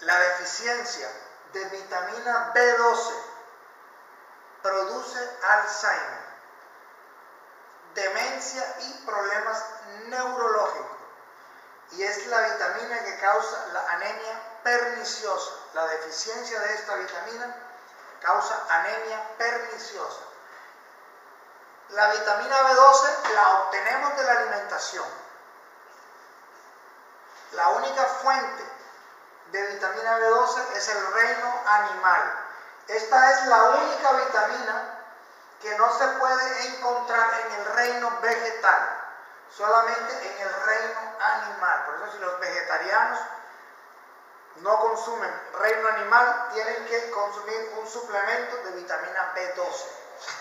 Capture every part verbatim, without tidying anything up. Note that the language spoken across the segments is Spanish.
la deficiencia de vitamina B doce produce Alzheimer, demencia y problemas neurológicos. Y es la vitamina que causa la anemia perniciosa. La deficiencia de esta vitamina causa anemia perniciosa. La vitamina B doce la obtenemos de la alimentación. La única fuente de vitamina B doce es el reino animal. Esta es la única vitamina que no se puede encontrar en el reino vegetal, solamente en el reino animal. Por eso si los vegetarianos no consumen reino animal, tienen que consumir un suplemento de vitamina B doce.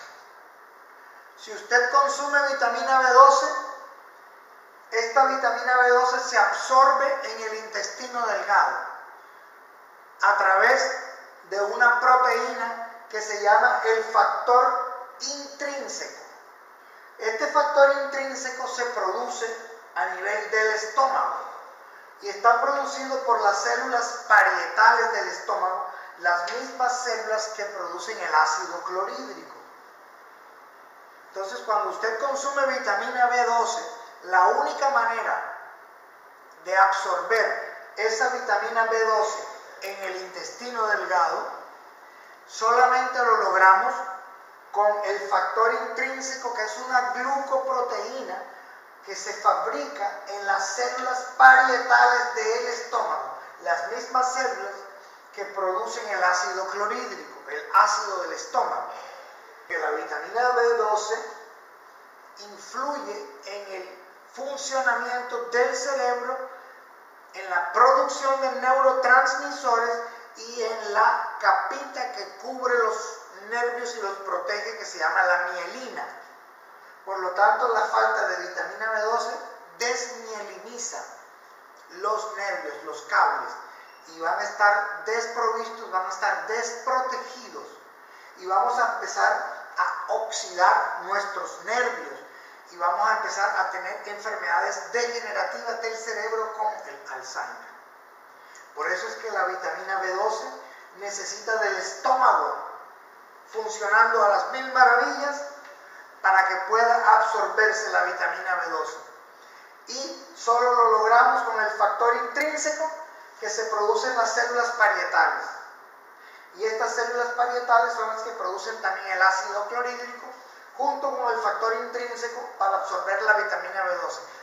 Si usted consume vitamina B doce, esta vitamina B doce se absorbe en el intestino delgado a través de una proteína que se llama el factor intrínseco. Este factor intrínseco se produce a nivel del estómago y está producido por las células parietales del estómago, las mismas células que producen el ácido clorhídrico. Entonces, cuando usted consume vitamina B doce, la única manera de absorber esa vitamina B doce en el intestino delgado, solamente lo logramos con el factor intrínseco, que es una glucoproteína que se fabrica en las células parietales del estómago, las mismas células que producen el ácido clorhídrico, el ácido del estómago. Que la vitamina B doce influye en el funcionamiento del cerebro, en la producción de neurotransmisores y en la capita que cubre los nervios y los protege, que se llama la mielina. Por lo tanto, la falta de vitamina B doce desmieliniza los nervios, los cables, y van a estar desprovistos, van a estar desprotegidos, y vamos a empezar a oxidar nuestros nervios y vamos a empezar a tener enfermedades degenerativas del cerebro como el Alzheimer. Por eso es que la vitamina B doce necesita del estómago funcionando a las mil maravillas para que pueda absorberse la vitamina B doce. Y solo lo logramos con el factor intrínseco que se produce en las células parietales. Y estas células parietales son las que producen también el ácido clorhídrico junto con el factor intrínseco para absorber la vitamina B doce.